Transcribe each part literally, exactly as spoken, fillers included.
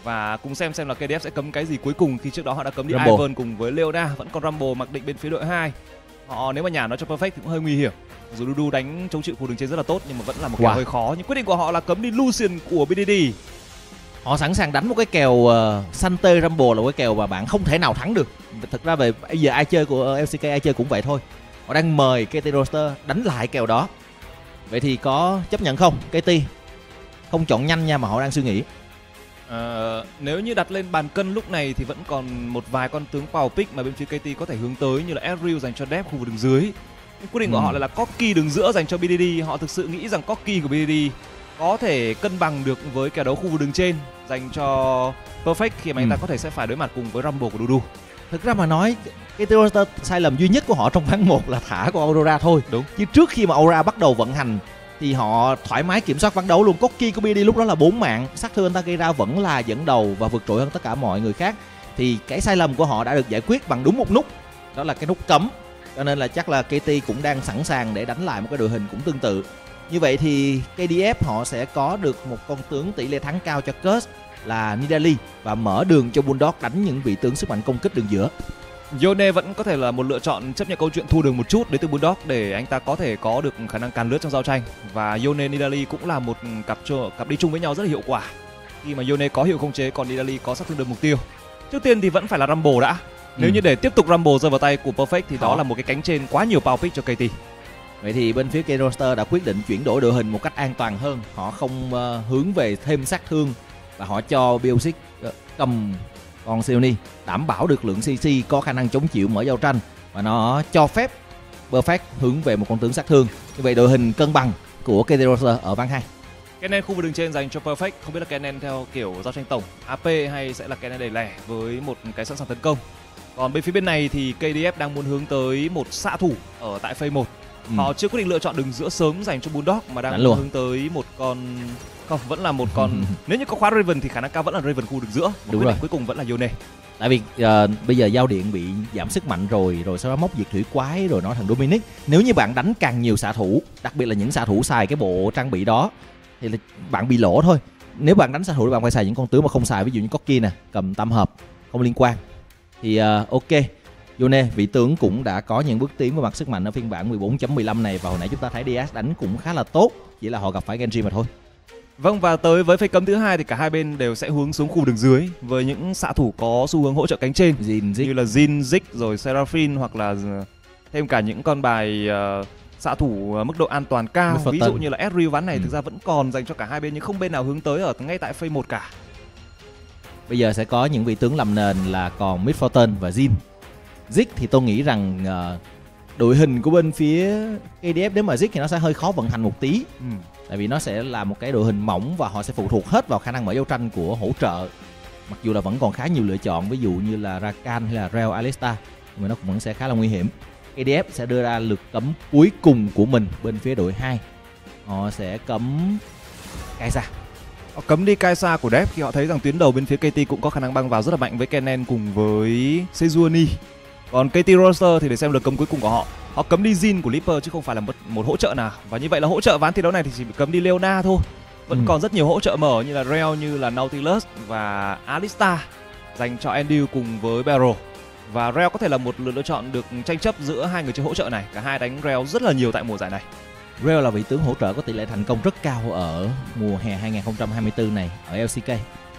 Và cùng xem xem là ca đê ép sẽ cấm cái gì cuối cùng, khi trước đó họ đã cấm đi Rumble. Ivan cùng với Leona, vẫn còn Rumble mặc định bên phía đội hai. Họ nếu mà nhả nó cho Perfect thì cũng hơi nguy hiểm. Dù Dudu đánh chống chịu khu đường trên rất là tốt nhưng mà vẫn là một kèo Wow. hơi khó. Nhưng quyết định của họ là cấm đi Lucian của bê đê đê. Họ sẵn sàng đánh một cái kèo uh, Sante Rumble, là một cái kèo mà bạn không thể nào thắng được. Thực ra về bây giờ ai chơi của lờ xê ca ai chơi cũng vậy thôi. Họ đang mời ca tê Roster đánh lại kèo đó. Vậy thì có chấp nhận không? ca tê không chọn nhanh nha, mà họ đang suy nghĩ. Ờ, nếu như đặt lên bàn cân lúc này thì vẫn còn một vài con tướng power pick mà bên phía ca tê có thể hướng tới, như là Ezreal dành cho Def khu vực đường dưới. Nhưng quyết định của Ừ. họ lại là Corki đường giữa dành cho bê đê đê. Họ thực sự nghĩ rằng Corki của bê đê đê có thể cân bằng được với kèo đấu khu vực đường trên dành cho Perfect, khi mà anh Ừ. ta có thể sẽ phải đối mặt cùng với Rumble của Dudu. Thực ra mà nói, cái Roster sai lầm duy nhất của họ trong ván một là thả con Aurora thôi. Đúng. Chứ trước khi mà Aurora bắt đầu vận hành thì họ thoải mái kiểm soát ván đấu luôn. Corki của bê đê đê lúc đó là bốn mạng, sát thương anh ta gây ra vẫn là dẫn đầu và vượt trội hơn tất cả mọi người khác. Thì cái sai lầm của họ đã được giải quyết bằng đúng một nút, đó là cái nút cấm. Cho nên là chắc là ca tê cũng đang sẵn sàng để đánh lại một cái đội hình cũng tương tự. Như vậy thì ca đê ép họ sẽ có được một con tướng tỷ lệ thắng cao cho Curse là Nidalee, và mở đường cho Bulldog đánh những vị tướng sức mạnh công kích đường giữa. Yone vẫn có thể là một lựa chọn chấp nhận câu chuyện thua đường một chút đến từ Bulldog để anh ta có thể có được khả năng càn lướt trong giao tranh. Và Yone Nidalee cũng là một cặp cho, cặp đi chung với nhau rất là hiệu quả, khi mà Yone có hiệu khống chế còn Nidalee có sát thương được mục tiêu. Trước tiên thì vẫn phải là Rumble đã. Nếu Ừ. như để tiếp tục Rumble rơi vào tay của Perfect thì Khó. đó là một cái cánh trên quá nhiều power pick cho ca tê. Vậy thì bên phía K-Roster đã quyết định chuyển đổi đội hình một cách an toàn hơn. Họ không uh, hướng về thêm sát thương, và họ cho Biosic uh, cầm con Sioni, đảm bảo được lượng xê xê có khả năng chống chịu mở giao tranh, và nó cho phép Perfect hướng về một con tướng sát thương. Như vậy đội hình cân bằng của K-Roster ở ván hai. Kennen khu vực đường trên dành cho Perfect, không biết là Kennen theo kiểu giao tranh tổng a pê hay sẽ là Kennen đẩy lẻ với một cái sẵn sàng tấn công. Còn bên phía bên này thì ca đê ép đang muốn hướng tới một xạ thủ ở tại phase một. Ừ. Họ chưa quyết định lựa chọn đường giữa sớm dành cho Bulldog, mà đang Đánh luôn. hướng tới một con không, vẫn là một con nếu như có khóa Raven thì khả năng cao vẫn là Raven khu đường giữa. Và Đúng quyết rồi. định cuối cùng vẫn là Yone. Tại vì uh, bây giờ giao điện bị giảm sức mạnh rồi, rồi sau đó móc diệt thủy quái, rồi nói thằng Dominic. Nếu như bạn đánh càng nhiều xạ thủ, đặc biệt là những xạ thủ xài cái bộ trang bị đó, thì là bạn bị lỗ thôi. Nếu bạn đánh xạ thủ thì bạn phải xài những con tướng mà không xài, ví dụ như Corki nè, cầm tam hợp, không liên quan. Thì uh, ok, Yone, vị tướng cũng đã có những bước tiến về mặt sức mạnh ở phiên bản mười bốn chấm mười lăm này, và hồi nãy chúng ta thấy Diaz đánh cũng khá là tốt, chỉ là họ gặp phải Genji mà thôi. Vâng, và tới với phase cấm thứ hai thì cả hai bên đều sẽ hướng xuống khu đường dưới với những xạ thủ có xu hướng hỗ trợ cánh trên, Jin, Zik. như là Jin, Zik rồi Seraphine, hoặc là thêm cả những con bài uh, xạ thủ uh, mức độ an toàn cao, Mid-Fortune. ví dụ như là Ezreal ván này Ừ. thực ra vẫn còn dành cho cả hai bên, nhưng không bên nào hướng tới ở ngay tại phase một cả. Bây giờ sẽ có những vị tướng làm nền là còn Mid-Fortune và Jin. Zik thì tôi nghĩ rằng uh, đội hình của bên phía ca đê ép nếu mà Zik thì nó sẽ hơi khó vận hành một tí. Ừ. Tại vì nó sẽ là một cái đội hình mỏng, và họ sẽ phụ thuộc hết vào khả năng mở giao tranh của hỗ trợ. Mặc dù là vẫn còn khá nhiều lựa chọn, ví dụ như là Rakan hay là Rell Alistar, nhưng mà nó cũng vẫn sẽ khá là nguy hiểm. ca đê ép sẽ đưa ra lượt cấm cuối cùng của mình bên phía đội hai. Họ sẽ cấm Kai'Sa. Họ cấm đi Kai'Sa của Def khi họ thấy rằng tuyến đầu bên phía ca tê cũng có khả năng băng vào rất là mạnh với Kennen cùng với Sejuani. Còn ca tê Roster thì để xem lượt cấm cuối cùng của họ. Họ cấm đi Jin của Leaper chứ không phải là một, một hỗ trợ nào. Và như vậy là hỗ trợ ván thi đấu này thì chỉ bị cấm đi Leona thôi. Vẫn Ừ. còn rất nhiều hỗ trợ mở như là Rell, như là Nautilus và Alistar dành cho Endeavor cùng với Barrow. Và Rell có thể là một lựa lựa chọn được tranh chấp giữa hai người chơi hỗ trợ này. Cả hai đánh Rell rất là nhiều tại mùa giải này. Rell là vị tướng hỗ trợ có tỷ lệ thành công rất cao ở mùa hè hai không hai tư này ở lờ xê ca.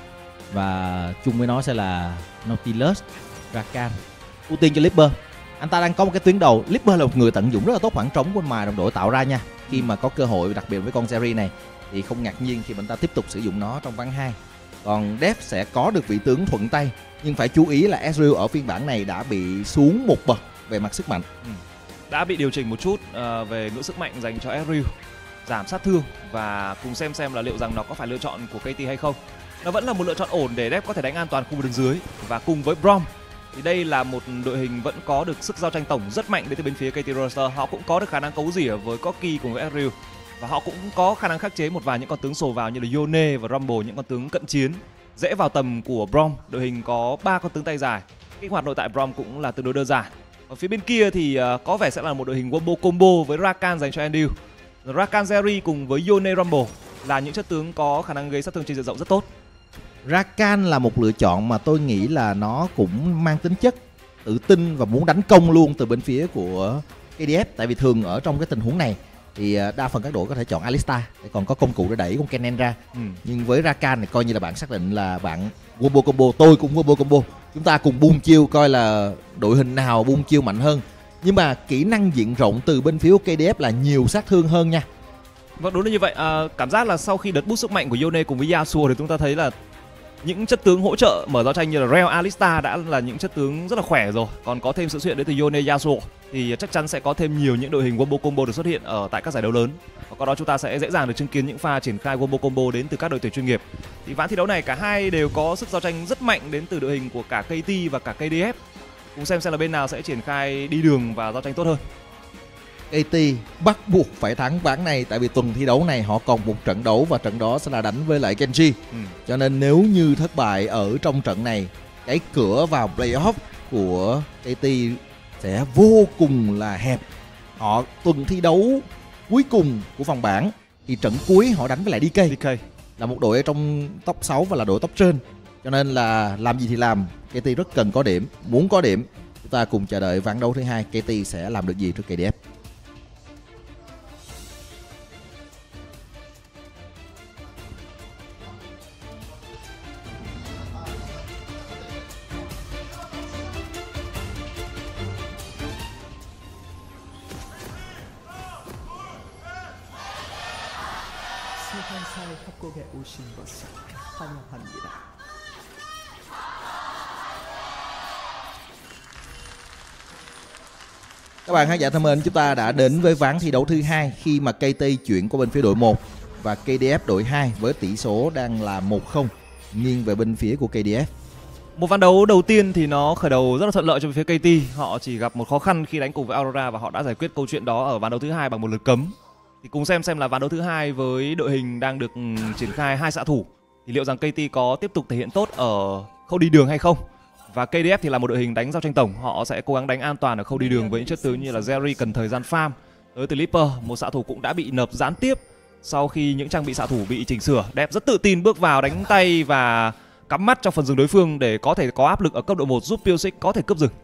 Và chung với nó sẽ là Nautilus, Rakan. Ưu tiên cho Leaper. Anh ta đang có một cái tuyến đầu. Leaper là một người tận dụng rất là tốt khoảng trống của mà đồng đội tạo ra nha. Khi mà có cơ hội, đặc biệt với con series này, thì không ngạc nhiên khi anh ta tiếp tục sử dụng nó trong ván hai. Còn Def sẽ có được vị tướng thuận tay, nhưng phải chú ý là Ezreal ở phiên bản này đã bị xuống một bậc về mặt sức mạnh. Đã bị điều chỉnh một chút uh, về ngưỡng sức mạnh dành cho Ezreal, giảm sát thương, và cùng xem xem là liệu rằng nó có phải lựa chọn của ca tê hay không. Nó vẫn là một lựa chọn ổn để Def có thể đánh an toàn khu vực đường dưới. Và cùng với Braum thì đây là một đội hình vẫn có được sức giao tranh tổng rất mạnh đến từ bên phía ca tê Roster. Họ cũng có được khả năng cấu rỉa với Corki cùng với Ezreal, và họ cũng có khả năng khắc chế một vài những con tướng sồ vào như là Yone và Rumble, những con tướng cận chiến dễ vào tầm của Braum. Đội hình có ba con tướng tay dài, kích hoạt nội tại Braum cũng là tương đối đơn giản. Ở phía bên kia thì uh, có vẻ sẽ là một đội hình combo combo với Rakan dành cho Endeavor. Rakan Jerry cùng với Yone Rumble là những chất tướng có khả năng gây sát thương trên diện rộng rất tốt. Rakan là một lựa chọn mà tôi nghĩ là nó cũng mang tính chất tự tin và muốn đánh công luôn từ bên phía của ca đê ép. Tại vì thường ở trong cái tình huống này thì đa phần các đội có thể chọn Alistar để còn có công cụ để đẩy con Kennen ra. ừ. Nhưng với Rakan này coi như là bạn xác định là bạn combo combo, tôi cũng combo combo, chúng ta cùng buông chiêu coi là đội hình nào buông chiêu mạnh hơn. Nhưng mà kỹ năng diện rộng từ bên phía của ca đê ép là nhiều sát thương hơn nha. Vâng, đúng là như vậy. À, cảm giác là sau khi đợt boost sức mạnh của Yone cùng với Yasuo thì chúng ta thấy là những chất tướng hỗ trợ mở giao tranh như là Rell, Alistar đã là những chất tướng rất là khỏe rồi. Còn có thêm sự xuất hiện đến từ Yone, Yasuo thì chắc chắn sẽ có thêm nhiều những đội hình combo combo được xuất hiện ở tại các giải đấu lớn. Và có đó chúng ta sẽ dễ dàng được chứng kiến những pha triển khai combo combo đến từ các đội tuyển chuyên nghiệp. Thì ván thi đấu này cả hai đều có sức giao tranh rất mạnh đến từ đội hình của cả ca tê và cả ca đê ép. Cùng xem xem là bên nào sẽ triển khai đi đường và giao tranh tốt hơn. ca tê bắt buộc phải thắng ván này, tại vì tuần thi đấu này họ còn một trận đấu và trận đó sẽ là đánh với lại Genji. ừ. Cho nên nếu như thất bại ở trong trận này, cái cửa vào playoff của ca tê sẽ vô cùng là hẹp. Họ tuần thi đấu cuối cùng của vòng bảng thì trận cuối họ đánh với lại đê ca, đê ca là một đội ở trong top sáu và là đội top trên. Cho nên là làm gì thì làm, ca tê rất cần có điểm. Muốn có điểm, chúng ta cùng chờ đợi ván đấu thứ hai ca tê sẽ làm được gì trước ca đê ép. 시간차의 협곡에 오신 것을 환영합니다. Các bạn khán giả thân mến, chúng ta đã đến với ván thi đấu thứ hai khi mà ca tê chuyển qua bên phía đội một và ca đê ép đội hai với tỷ số đang là một không nghiêng về bên phía của ca đê ép. Một ván đấu đầu tiên thì nó khởi đầu rất là thuận lợi cho phía ca tê. Họ chỉ gặp một khó khăn khi đánh cùng với Aurora và họ đã giải quyết câu chuyện đó ở ván đấu thứ hai bằng một lượt cấm. Thì cùng xem xem là ván đấu thứ hai với đội hình đang được triển khai hai xạ thủ thì liệu rằng ca tê có tiếp tục thể hiện tốt ở khâu đi đường hay không. Và ca đê ép thì là một đội hình đánh giao tranh tổng, họ sẽ cố gắng đánh an toàn ở khâu đi đường với những chất tướng như là Jerry cần thời gian farm. Tới từ Leaper, một xạ thủ cũng đã bị nợp gián tiếp sau khi những trang bị xạ thủ bị chỉnh sửa. Đẹp rất tự tin bước vào đánh tay và cắm mắt trong phần rừng đối phương để có thể có áp lực ở cấp độ một giúp Pyosik có thể cướp rừng.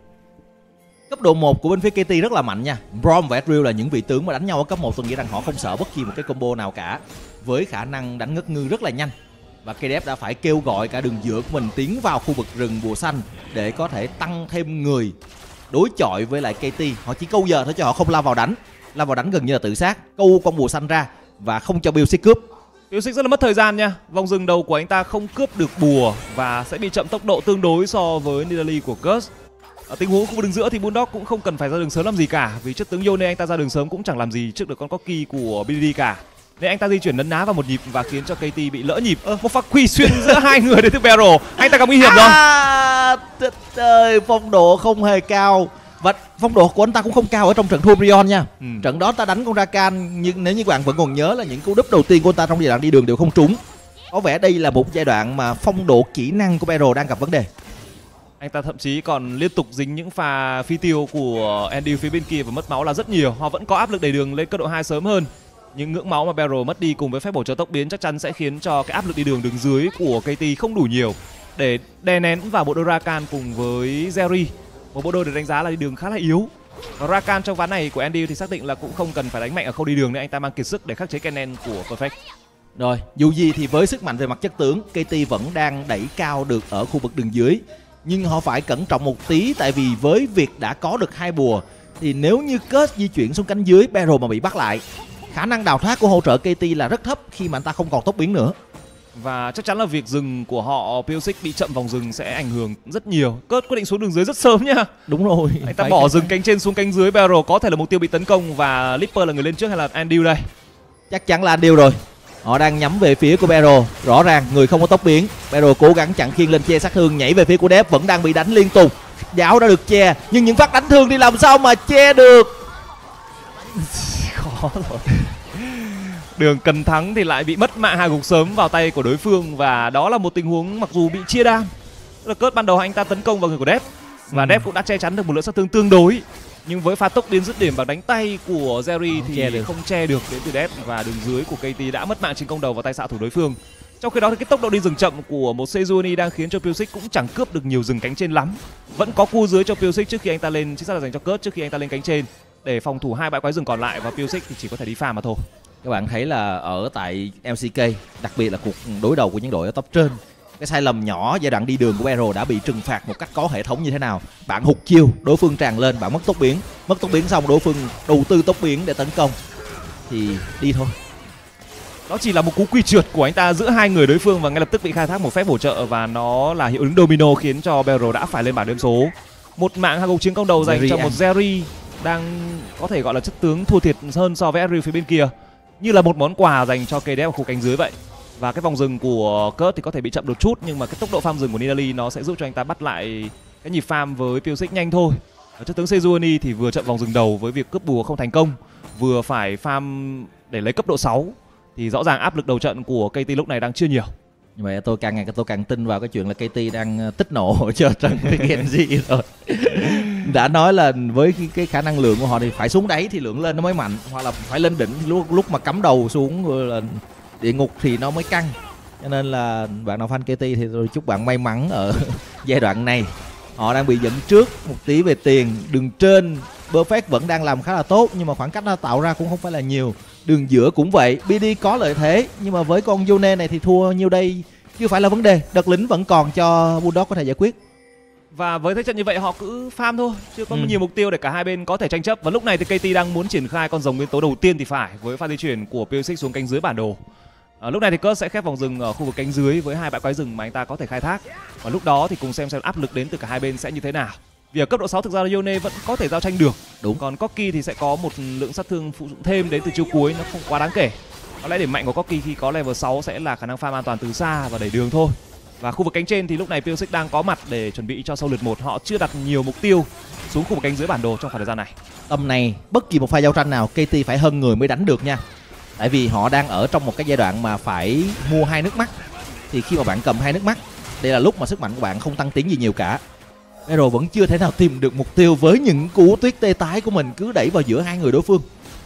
Cấp độ một của bên phía ca tê rất là mạnh nha. Braum và Ezreal là những vị tướng mà đánh nhau ở cấp một, tôi nghĩ rằng họ không sợ bất kỳ một cái combo nào cả, với khả năng đánh ngất ngư rất là nhanh. Và ca đê ép đã phải kêu gọi cả đường giữa của mình tiến vào khu vực rừng bùa xanh để có thể tăng thêm người đối chọi với lại ca tê. Họ chỉ câu giờ thôi chứ họ không lao vào đánh. Lao vào đánh gần như là tự sát, câu con bùa xanh ra và không cho Pyosik cướp. Pyosik rất là mất thời gian nha. Vòng rừng đầu của anh ta không cướp được bùa và sẽ bị chậm tốc độ tương đối so với Nidalee của Curse. Ở tình huống khu vực đường giữa thì Bulldog cũng không cần phải ra đường sớm làm gì cả, vì chất tướng Yone anh ta ra đường sớm cũng chẳng làm gì trước được con Corki của bê đê đê cả. Nên anh ta di chuyển nấn ná vào một nhịp và khiến cho ca tê bị lỡ nhịp. Ơ, một pha quy xuyên giữa hai người đến từ Beryl, anh ta gặp nguy hiểm rồi. À, trời, phong độ không hề cao. Và phong độ của anh ta cũng không cao ở trong trận thua Brion nha. ừ. Trận đó ta đánh con Rakan, nhưng nếu như các bạn vẫn còn nhớ là những cú đúp đầu tiên của anh ta trong giai đoạn đi đường đều không trúng. Có vẻ đây là một giai đoạn mà phong độ kỹ năng của Beryl đang gặp vấn đề. Anh ta thậm chí còn liên tục dính những pha phi tiêu của Andy phía bên kia và mất máu là rất nhiều. Họ vẫn có áp lực đẩy đường lên cấp độ hai sớm hơn. Nhưng ngưỡng máu mà Beryl mất đi cùng với phép bổ trợ tốc biến chắc chắn sẽ khiến cho cái áp lực đi đường đường dưới của ca tê không đủ nhiều để đè nén vào bộ đôi Rakan cùng với Jerry. Một bộ đôi được đánh giá là đi đường khá là yếu. Và Rakan trong ván này của Andy thì xác định là cũng không cần phải đánh mạnh ở khâu đi đường nên anh ta mang kiệt sức để khắc chế Kennen của Perfect. Rồi, dù gì thì với sức mạnh về mặt chất tướng, ca tê vẫn đang đẩy cao được ở khu vực đường dưới. Nhưng họ phải cẩn trọng một tí, tại vì với việc đã có được hai bùa thì nếu như Curse di chuyển xuống cánh dưới, Beryl mà bị bắt lại, khả năng đào thoát của hỗ trợ ca tê là rất thấp khi mà anh ta không còn tốc biến nữa. Và chắc chắn là việc dừng của họ Pyosik bị chậm vòng rừng sẽ ảnh hưởng rất nhiều. Curse quyết định xuống đường dưới rất sớm nha. Đúng rồi. Anh ta bỏ rừng cánh trên xuống cánh dưới, Beryl có thể là mục tiêu bị tấn công và Leaper là người lên trước hay là Andrew đây? Chắc chắn là Andrew rồi. Họ đang nhắm về phía của Beryl, rõ ràng người không có tốc biến. Beryl cố gắng chặn khiên lên che sát thương, nhảy về phía của Dev, vẫn đang bị đánh liên tục. Giáo đã được che, nhưng những phát đánh thương thì làm sao mà che được. Khó rồi. Đường cần thắng thì lại bị mất mạng hai gục sớm vào tay của đối phương. Và đó là một tình huống mặc dù bị chia đam. Tức là Curse ban đầu anh ta tấn công vào người của Dev và ừ. Dev cũng đã che chắn được một lượng sát thương tương đối. Nhưng với pha tốc biến dứt điểm bằng đánh tay của Jerry thì che không che được đến từ Dev. Và đường dưới của ca tê đã mất mạng trên công đầu vào tay xạ thủ đối phương. Trong khi đó thì cái tốc độ đi rừng chậm của một Sejuani đang khiến cho Pyosik cũng chẳng cướp được nhiều rừng cánh trên lắm. Vẫn có cua dưới cho Pyosik trước khi anh ta lên, chính xác là dành cho Kurt trước khi anh ta lên cánh trên để phòng thủ hai bãi quái rừng còn lại, và Pyosik thì chỉ có thể đi farm mà thôi. Các bạn thấy là ở tại lờ xê ca, đặc biệt là cuộc đối đầu của những đội ở top trên, cái sai lầm nhỏ giai đoạn đi đường của Bero đã bị trừng phạt một cách có hệ thống như thế nào. Bạn hụt chiêu, đối phương tràn lên, bạn mất tốc biến, mất tốc biến xong đối phương đầu tư tốc biến để tấn công thì đi thôi. Đó chỉ là một cú quy trượt của anh ta giữa hai người đối phương và ngay lập tức bị khai thác một phép bổ trợ, và nó là hiệu ứng domino khiến cho Bero đã phải lên bảng điểm số. Một mạng hàng gục chiến công đầu dành Jerry cho một Jerry đang có thể gọi là chất tướng thua thiệt hơn so với Ariel phía bên kia, như là một món quà dành cho cây đép ở khu cánh dưới vậy. Và cái vòng rừng của Kurt thì có thể bị chậm đột chút, nhưng mà cái tốc độ farm rừng của Nidalee nó sẽ giúp cho anh ta bắt lại cái nhịp farm với Pyosik nhanh thôi. Ở chất tướng Sejuani thì vừa chậm vòng rừng đầu với việc cướp bùa không thành công, vừa phải farm để lấy cấp độ sáu, thì rõ ràng áp lực đầu trận của ca tê lúc này đang chưa nhiều. Nhưng mà tôi càng ngày tôi càng tin vào cái chuyện là ca tê đang tích nổ cho trận với Genji rồi. Đã nói là với cái, cái khả năng lượng của họ thì phải xuống đáy thì lượng lên nó mới mạnh, hoặc là phải lên đỉnh lúc lúc mà cắm đầu xuống là địa ngục thì nó mới căng. Cho nên là bạn nào fan ca tê thì tôi chúc bạn may mắn ở giai đoạn này. Họ đang bị dẫn trước một tí về tiền, đường trên Perfect vẫn đang làm khá là tốt, nhưng mà khoảng cách nó tạo ra cũng không phải là nhiều. Đường giữa cũng vậy, bê đê có lợi thế, nhưng mà với con Yone này thì thua nhiêu đây chưa phải là vấn đề. Đợt lính vẫn còn cho Bulldog có thể giải quyết. Và với thế trận như vậy họ cứ farm thôi, chưa có ừ. nhiều mục tiêu để cả hai bên có thể tranh chấp. Và lúc này thì ca tê đang muốn triển khai con rồng nguyên tố đầu tiên thì phải, với pha di chuyển của Pyosik xuống cánh dưới bản đồ. À, lúc này thì Kurt sẽ khép vòng rừng ở khu vực cánh dưới với hai bãi quái rừng mà anh ta có thể khai thác. Và lúc đó thì cùng xem xem áp lực đến từ cả hai bên sẽ như thế nào. Vì ở cấp độ sáu thực ra là Yone vẫn có thể giao tranh được. Đúng. Còn Corki thì sẽ có một lượng sát thương phụ dụng thêm đến từ chiêu cuối, nó không quá đáng kể. Có lẽ điểm mạnh của Corki khi có level sáu sẽ là khả năng farm an toàn từ xa và đẩy đường thôi. Và khu vực cánh trên thì lúc này Pyosik đang có mặt để chuẩn bị cho sau lượt một. Họ chưa đặt nhiều mục tiêu xuống khu vực cánh dưới bản đồ trong khoảng thời gian này. Tầm này bất kỳ một pha giao tranh nào ca tê phải hơn người mới đánh được nha. Tại vì họ đang ở trong một cái giai đoạn mà phải mua hai nước mắt. Thì khi mà bạn cầm hai nước mắt, đây là lúc mà sức mạnh của bạn không tăng tiến gì nhiều cả. Bero vẫn chưa thể nào tìm được mục tiêu với những cú tuyết tê tái của mình cứ đẩy vào giữa hai người đối phương.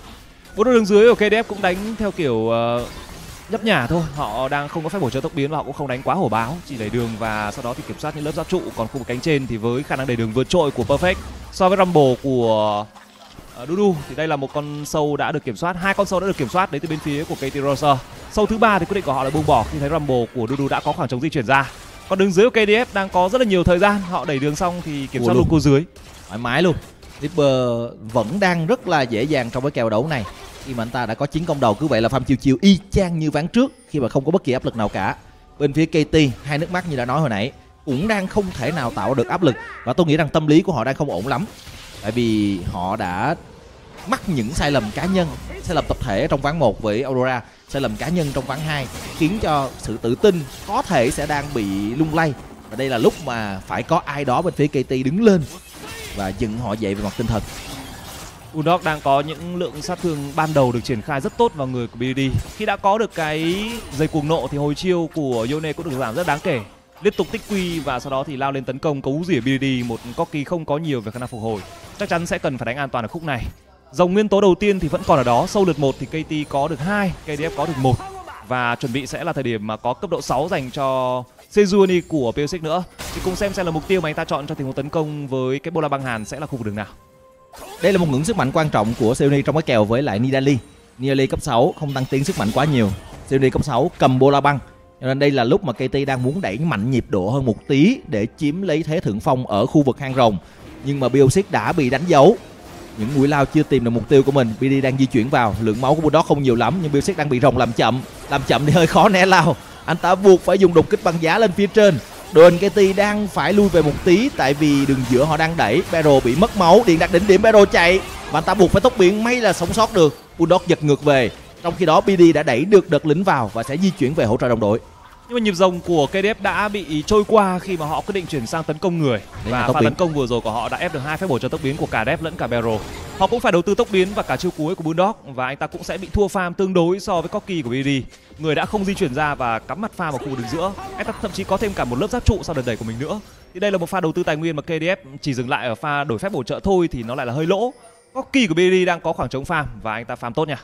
Bốn đội đường dưới của ca đê ép cũng đánh theo kiểu uh, nhấp nhả thôi. Họ đang không có phép bổ trợ tốc biến và họ cũng không đánh quá hổ báo, chỉ đẩy đường và sau đó thì kiểm soát những lớp giáp trụ. Còn khu vực cánh trên thì với khả năng đẩy đường vượt trội của Perfect so với Rumble của uh, Dudu thì đây là một con sâu đã được kiểm soát, hai con sâu đã được kiểm soát đến từ bên phía của ca tê Rosa. Sâu thứ ba thì quyết định của họ là buông bỏ khi thấy Rumble của Dudu đã có khoảng trống di chuyển ra. Còn đường dưới của ca đê ép đang có rất là nhiều thời gian, họ đẩy đường xong thì kiểm soát luôn cô dưới thoải mái luôn. Ripper vẫn đang rất là dễ dàng trong cái kèo đấu này, khi mà anh ta đã có chiến công đầu. Cứ vậy là farm chiêu chiêu y chang như ván trước khi mà không có bất kỳ áp lực nào cả. Bên phía ca tê, hai nước mắt như đã nói hồi nãy cũng đang không thể nào tạo được áp lực, và tôi nghĩ rằng tâm lý của họ đang không ổn lắm, tại vì họ đã mắc những sai lầm cá nhân, sai lầm tập thể trong ván một với Aurora, sai lầm cá nhân trong ván hai khiến cho sự tự tin có thể sẽ đang bị lung lay. Và đây là lúc mà phải có ai đó bên phía ca tê đứng lên và dựng họ dậy về mặt tinh thần. Bulldog đang có những lượng sát thương ban đầu được triển khai rất tốt vào người của bê đê. Khi đã có được cái dây cuồng nộ thì hồi chiêu của Yone cũng được giảm rất đáng kể, liên tục tích quy và sau đó thì lao lên tấn công cấu rỉa bê đê. Một Corki không có nhiều về khả năng phục hồi, chắc chắn sẽ cần phải đánh an toàn ở khúc này. Dòng nguyên tố đầu tiên thì vẫn còn ở đó. Sâu lượt một thì ca tê có được hai, ca đê ép có được một, và chuẩn bị sẽ là thời điểm mà có cấp độ sáu dành cho Sejuani của Pyosik nữa. Thì cùng xem xem là mục tiêu mà anh ta chọn cho tình huống tấn công với cái bola băng hàn sẽ là khu vực đường nào. Đây là một ngưỡng sức mạnh quan trọng của Sejuani trong cái kèo với lại Nidalee. Nidalee cấp sáu không tăng tiến sức mạnh quá nhiều, Sejuani cấp sáu cầm bola băng, cho nên đây là lúc mà ca tê đang muốn đẩy mạnh nhịp độ hơn một tí để chiếm lấy thế thượng phong ở khu vực hang rồng. Nhưng mà Pyosik đã bị đánh dấu, những mũi lao chưa tìm được mục tiêu của mình. bê đê đang di chuyển vào, lượng máu của Bulldog không nhiều lắm, nhưng Pyosik đang bị rồng làm chậm, làm chậm thì hơi khó né lao. Anh ta buộc phải dùng đột kích băng giá lên phía trên. Đội hình ca tê đang phải lui về một tí, tại vì đường giữa họ đang đẩy. Bero bị mất máu, điện đặt đỉnh điểm, Bero chạy và anh ta buộc phải tốc biến, may là sống sót được. Bulldog giật ngược về, trong khi đó bê đê đã đẩy được đợt lính vào và sẽ di chuyển về hỗ trợ đồng đội. Nhưng mà nhịp rồng của ca đê ép đã bị trôi qua khi mà họ quyết định chuyển sang tấn công người. Đấy, và pha tấn công vừa rồi của họ đã ép được hai phép bổ trợ tốc biến của cả Dev lẫn cả Bero. Họ cũng phải đầu tư tốc biến và cả chiêu cuối của Bulldog, và anh ta cũng sẽ bị thua farm tương đối so với Corki của bê đê. Người đã không di chuyển ra và cắm mặt farm vào khu đường giữa. Anh ta thậm chí có thêm cả một lớp giáp trụ sau đợt đẩy của mình nữa. Thì đây là một pha đầu tư tài nguyên mà ca đê ép chỉ dừng lại ở pha đổi phép bổ trợ thôi thì nó lại là hơi lỗ. Corki của bê đê đang có khoảng trống farm và anh ta farm tốt nha.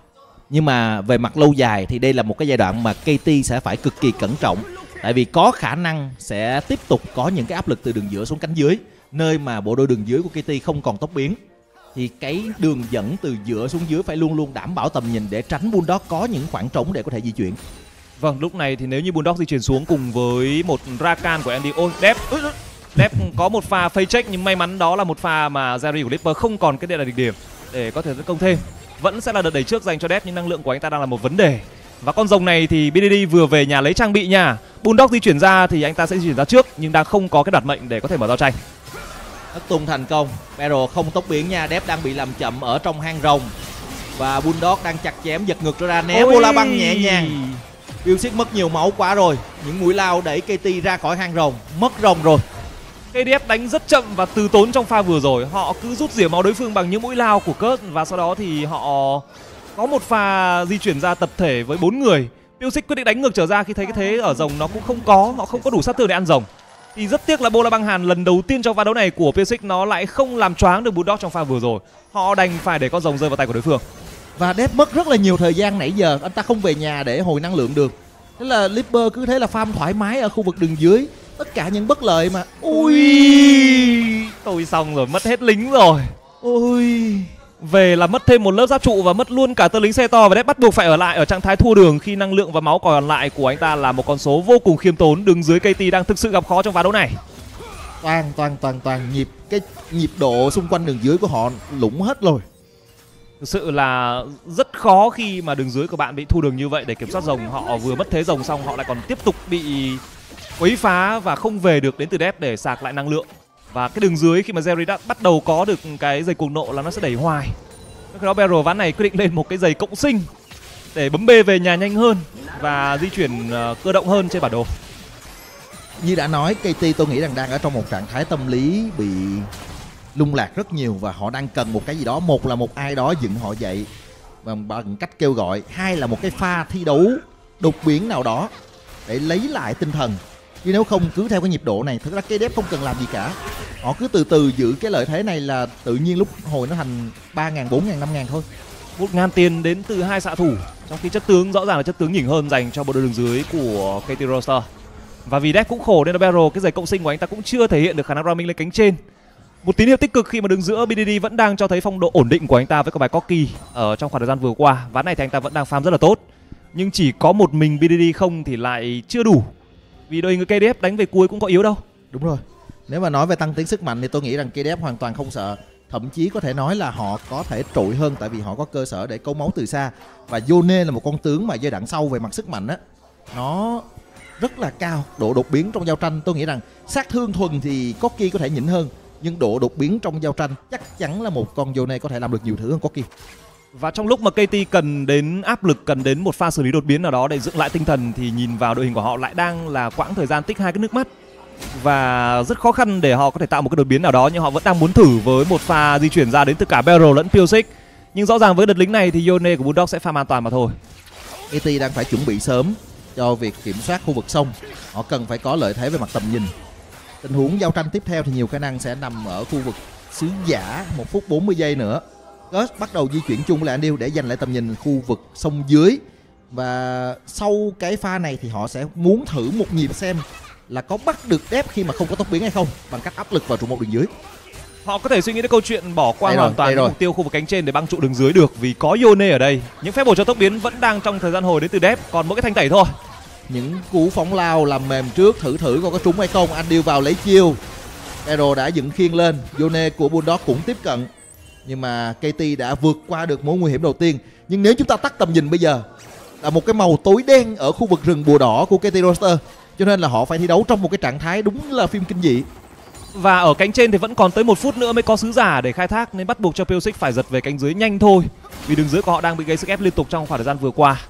Nhưng mà về mặt lâu dài thì đây là một cái giai đoạn mà ca tê sẽ phải cực kỳ cẩn trọng. Tại vì có khả năng sẽ tiếp tục có những cái áp lực từ đường giữa xuống cánh dưới, nơi mà bộ đôi đường dưới của ca tê không còn tốc biến. Thì cái đường dẫn từ giữa xuống dưới phải luôn luôn đảm bảo tầm nhìn để tránh Bulldog có những khoảng trống để có thể di chuyển. Vâng, lúc này thì nếu như Bulldog di chuyển xuống cùng với một Rakan của Andy, ôi Dép Dép có một pha phây check, nhưng may mắn đó là một pha mà Jerry của Clipper không còn cái địa là đỉnh điểm để có thể tấn công thêm. Vẫn sẽ là đợt đẩy trước dành cho Dép, nhưng năng lượng của anh ta đang là một vấn đề. Và con rồng này thì bê đê đê vừa về nhà lấy trang bị nha. Bulldog di chuyển ra thì anh ta sẽ di chuyển ra trước, nhưng đang không có cái đoạt mệnh để có thể mở giao tranh. Thất tung thành công, Barrow không tốc biến nha, Dép đang bị làm chậm ở trong hang rồng. Và Bulldog đang chặt chém giật ngược ra, né bola băng nhẹ nhàng. Billsix mất nhiều máu quá rồi, những mũi lao đẩy ca tê ra khỏi hang rồng, mất rồng rồi. ca đê ép đánh rất chậm và từ tốn trong pha vừa rồi. Họ cứ rút rỉa máu đối phương bằng những mũi lao của Kurt, và sau đó thì họ có một pha di chuyển ra tập thể với bốn người. Billsix quyết định đánh ngược trở ra khi thấy cái thế ở rồng nó cũng không có, họ không có đủ sát thương để ăn rồng. Thì rất tiếc là bola băng hàn lần đầu tiên trong pha đấu này của Billsix nó lại không làm choáng được Bulldog trong pha vừa rồi. Họ đành phải để con rồng rơi vào tay của đối phương. Và Dép mất rất là nhiều thời gian nãy giờ, anh ta không về nhà để hồi năng lượng được. Thế là Clipper cứ thế là farm thoải mái ở khu vực đường dưới. Tất cả những bất lợi mà. Ui, tôi xong rồi, mất hết lính rồi. Ôi, về là mất thêm một lớp giáp trụ và mất luôn cả tơ lính xe to, và Dép bắt buộc phải ở lại ở trạng thái thua đường khi năng lượng và máu còn lại của anh ta là một con số vô cùng khiêm tốn. Đường dưới ca tê đang thực sự gặp khó trong ván đấu này. Toàn toàn toàn toàn nhịp cái nhịp độ xung quanh đường dưới của họ lủng hết rồi. Thực sự là rất khó khi mà đường dưới của bạn bị thu đường như vậy để kiểm soát rồng. Họ vừa mất thế rồng xong họ lại còn tiếp tục bị quấy phá và không về được đến từ Dép để sạc lại năng lượng. Và cái đường dưới khi mà Jerry đã bắt đầu có được cái giày cuồng nộ là nó sẽ đẩy hoài. Khi đó Barrow ván này quyết định lên một cái giày cộng sinh để bấm B về nhà nhanh hơn và di chuyển uh, cơ động hơn trên bản đồ. Như đã nói, ca tê tôi nghĩ rằng đang ở trong một trạng thái tâm lý bị lung lạc rất nhiều, và họ đang cần một cái gì đó. Một là một ai đó dựng họ dậy bằng, bằng cách kêu gọi, hai là một cái pha thi đấu đột biến nào đó để lấy lại tinh thần. Chứ nếu không cứ theo cái nhịp độ này, thực ra cái Dép không cần làm gì cả. Họ cứ từ từ giữ cái lợi thế này là tự nhiên lúc hồi nó thành ba ngàn, bốn ngàn, năm ngàn thôi. Một ngàn tiền đến từ hai xạ thủ, trong khi chất tướng rõ ràng là chất tướng nhỉnh hơn dành cho bộ đội đường dưới của ca tê roster. Và vì Dép cũng khổ nên là Barrow cái giày cộng sinh của anh ta cũng chưa thể hiện được khả năng roaming lên cánh trên. Một tín hiệu tích cực khi mà đứng giữa bê đê đê vẫn đang cho thấy phong độ ổn định của anh ta với con bài Corki ở trong khoảng thời gian vừa qua. Ván này thì anh ta vẫn đang farm rất là tốt, nhưng chỉ có một mình bê đê đê không thì lại chưa đủ, vì đội hình của ca đê ép đánh về cuối cũng có yếu đâu. Đúng rồi, nếu mà nói về tăng tiến sức mạnh thì tôi nghĩ rằng ca đê ép hoàn toàn không sợ. Thậm chí có thể nói là họ có thể trội hơn, tại vì họ có cơ sở để câu máu từ xa. Và Yone là một con tướng mà giai đoạn sau về mặt sức mạnh á, nó rất là cao. Độ đột biến trong giao tranh, tôi nghĩ rằng sát thương thuần thì Corki có thể nhỉnh hơn, nhưng độ đột biến trong giao tranh chắc chắn là một con Yone có thể làm được nhiều thứ hơn Corki. Và trong lúc mà ca tê cần đến áp lực, cần đến một pha xử lý đột biến nào đó để dựng lại tinh thần, thì nhìn vào đội hình của họ lại đang là quãng thời gian tích hai cái nước mắt. Và rất khó khăn để họ có thể tạo một cái đột biến nào đó, nhưng họ vẫn đang muốn thử với một pha di chuyển ra đến từ cả Barrow lẫn Billsix. Nhưng rõ ràng với đợt lính này thì Yone của Bulldog sẽ farm an toàn mà thôi. ca tê đang phải chuẩn bị sớm cho việc kiểm soát khu vực sông. Họ cần phải có lợi thế về mặt tầm nhìn. Tình huống giao tranh tiếp theo thì nhiều khả năng sẽ nằm ở khu vực sứ giả. Một phút bốn mươi giây nữa, Gus bắt đầu di chuyển chung với lại Andy để giành lại tầm nhìn khu vực sông dưới. Và sau cái pha này thì họ sẽ muốn thử một nhịp xem là có bắt được Dép khi mà không có tốc biến hay không, bằng cách áp lực vào trụ một đường dưới. Họ có thể suy nghĩ đến câu chuyện bỏ qua đây hoàn rồi, toàn những mục tiêu khu vực cánh trên để băng trụ đường dưới được, vì có Yone ở đây. Những phép bổ cho tốc biến vẫn đang trong thời gian hồi đến từ Dép, còn mỗi cái thanh tẩy thôi. Những cú phóng lao làm mềm trước, thử thử coi có trúng hay không. Andy vào lấy chiêu, Barrow đã dựng khiên lên. Yone của Bulldog cũng tiếp cận, nhưng mà ca tê đã vượt qua được mối nguy hiểm đầu tiên. Nhưng nếu chúng ta tắt tầm nhìn bây giờ là một cái màu tối đen ở khu vực rừng bùa đỏ của ca tê roster, cho nên là họ phải thi đấu trong một cái trạng thái đúng là phim kinh dị. Và ở cánh trên thì vẫn còn tới một phút nữa mới có sứ giả để khai thác, nên bắt buộc cho Billsix phải giật về cánh dưới nhanh thôi, vì đường dưới của họ đang bị gây sức ép liên tục trong khoảng thời gian vừa qua.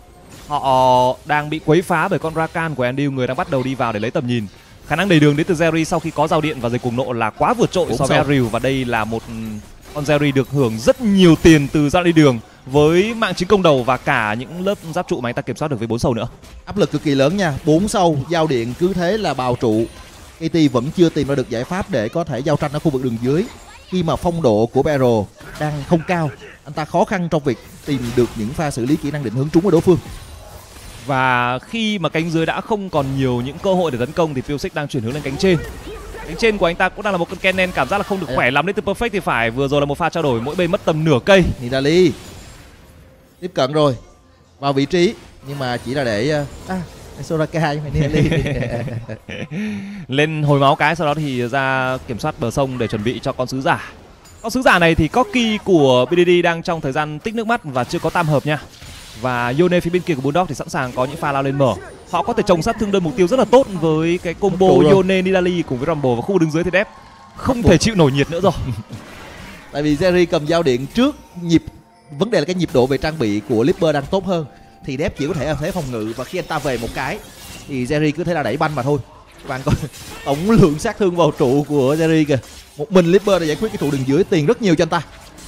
Họ đang bị quấy phá bởi con Rakan của Andy, người đang bắt đầu đi vào để lấy tầm nhìn. Khả năng đẩy đường đến từ Jerry sau khi có rào điện và giày cuồng nộ là quá vượt trội so với Ariel, và đây là một con Jerry được hưởng rất nhiều tiền từ dạo đi đường với mạng chính công đầu và cả những lớp giáp trụ mà anh ta kiểm soát được với bốn sâu nữa. Áp lực cực kỳ lớn nha, bốn sâu giao điện cứ thế là bào trụ. ca tê vẫn chưa tìm ra được giải pháp để có thể giao tranh ở khu vực đường dưới, khi mà phong độ của Barrow đang không cao. anh ta khó khăn trong việc tìm được những pha xử lý kỹ năng định hướng trúng của đối phương. Và khi mà cánh dưới đã không còn nhiều những cơ hội để tấn công thì Pyosik đang chuyển hướng lên cánh trên. Cánh trên của anh ta cũng đang là một con Kennen cảm giác là không được khỏe lắm đến từ Perfect thì phải. Vừa rồi là một pha trao đổi mỗi bên mất tầm nửa cây. Nidalee tiếp cận rồi, vào vị trí nhưng mà chỉ là để à, Soraka nhưng mà Nidalee lên hồi máu cái, sau đó thì ra kiểm soát bờ sông để chuẩn bị cho con sứ giả. Con sứ giả này thì Corki của bê đê đê đang trong thời gian tích nước mắt và chưa có tam hợp nha. Và Yone phía bên kia của Bulldog thì sẵn sàng có những pha lao lên mở. Họ có thể trồng sát thương đơn mục tiêu rất là tốt với cái combo Yone Nidalee cùng với Rumble, và khu đứng dưới thì Dép không thể chịu nổi nhiệt nữa rồi. Tại vì Jerry cầm dao điện trước nhịp, vấn đề là cái nhịp độ về trang bị của Liber đang tốt hơn thì Dép chỉ có thể ở thế phòng ngự, và khi anh ta về một cái thì Jerry cứ thế là đẩy banh mà thôi. Các bạn coi tổng lượng sát thương vào trụ của Jerry kìa, một mình Liber đã giải quyết cái trụ đường dưới, tiền rất nhiều cho anh ta.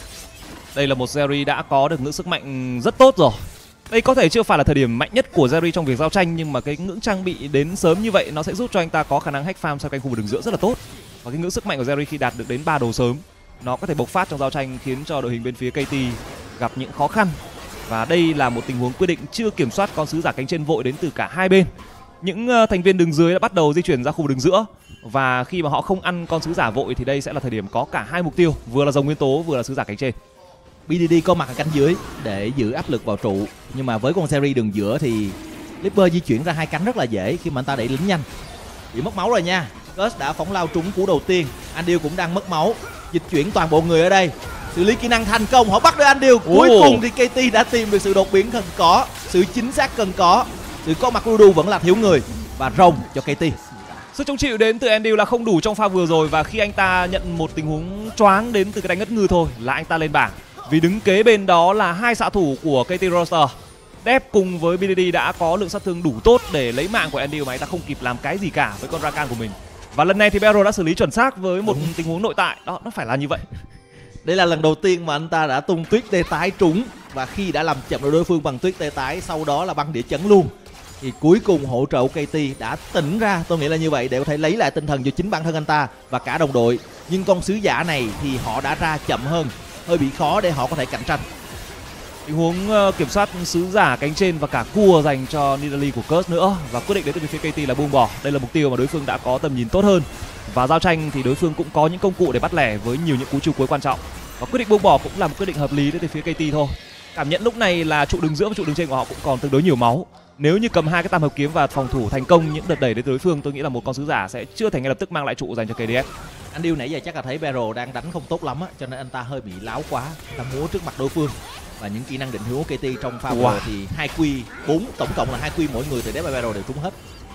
Đây là một Jerry đã có được ngưỡng sức mạnh rất tốt rồi. Đây có thể chưa phải là thời điểm mạnh nhất của Jerry trong việc giao tranh, nhưng mà cái ngưỡng trang bị đến sớm như vậy nó sẽ giúp cho anh ta có khả năng hack farm sau cánh khu vực đường giữa rất là tốt. Và cái ngưỡng sức mạnh của Jerry khi đạt được đến ba đồ sớm, nó có thể bộc phát trong giao tranh khiến cho đội hình bên phía ca tê gặp những khó khăn. Và đây là một tình huống quyết định chưa kiểm soát con sứ giả cánh trên vội đến từ cả hai bên. Những uh, thành viên đường dưới đã bắt đầu di chuyển ra khu vực đường giữa, và khi mà họ không ăn con sứ giả vội thì đây sẽ là thời điểm có cả hai mục tiêu, vừa là dòng nguyên tố vừa là sứ giả cánh trên. bê đê đê có mặt ở cánh dưới để giữ áp lực vào trụ, nhưng mà với con Jerry đường giữa thì Liber di chuyển ra hai cánh rất là dễ khi mà anh ta đẩy lính nhanh. Bị mất máu rồi nha. Curse đã phóng lao trúng cú đầu tiên. Andil cũng đang mất máu. Dịch chuyển toàn bộ người ở đây. Xử lý kỹ năng thành công, họ bắt được Andil. Cuối oh. cùng thì ca tê đã tìm được sự đột biến cần có, sự chính xác cần có. Sự có mặt của Rudu vẫn là thiếu người, và rồng cho ca tê. Sức chống chịu đến từ Andil là không đủ trong pha vừa rồi, và khi anh ta nhận một tình huống choáng đến từ cái đánh ngất ngư thôi là anh ta lên bảng. Vì đứng kế bên đó là hai xạ thủ của ca tê Roster. Dép cùng với bê đê đê đã có lượng sát thương đủ tốt để lấy mạng của Andil mà anh ta không kịp làm cái gì cả với con Rakan của mình. Và lần này thì Bero đã xử lý chuẩn xác với một tình huống nội tại. Đó, nó phải là như vậy. Đây là lần đầu tiên mà anh ta đã tung tuyết tê tái trúng, và khi đã làm chậm được đối phương bằng tuyết tê tái, sau đó là băng địa chấn luôn, thì cuối cùng hỗ trợ ca tê đã tỉnh ra, tôi nghĩ là như vậy, để có thể lấy lại tinh thần cho chính bản thân anh ta và cả đồng đội. Nhưng con sứ giả này thì họ đã ra chậm hơn, hơi bị khó để họ có thể cạnh tranh. Tình huống uh, kiểm soát sứ giả cánh trên và cả cua dành cho Nidalee của Curse nữa, và quyết định đến từ phía ca tê là buông bỏ. Đây là mục tiêu mà đối phương đã có tầm nhìn tốt hơn, và giao tranh thì đối phương cũng có những công cụ để bắt lẻ với nhiều những cú chiêu cuối quan trọng, và quyết định buông bỏ cũng là một quyết định hợp lý đến từ phía ca tê thôi. Cảm nhận lúc này là trụ đường giữa và trụ đường trên của họ cũng còn tương đối nhiều máu. Nếu như cầm hai cái tam hợp kiếm và phòng thủ thành công những đợt đẩy đến từ đối phương, tôi nghĩ là một con sứ giả sẽ chưa thể ngay lập tức mang lại trụ dành cho ca đê ép. Anh Điêu nãy giờ chắc là thấy Bero đang đánh không tốt lắm á, cho nên anh ta hơi bị láo quá, anh ta múa trước mặt đối phương. Và những kỹ năng định hướng của ca tê trong pha wow. thì hai quy bốn, tổng cộng là hai quy mỗi người từ Dép và Bero đều trúng hết.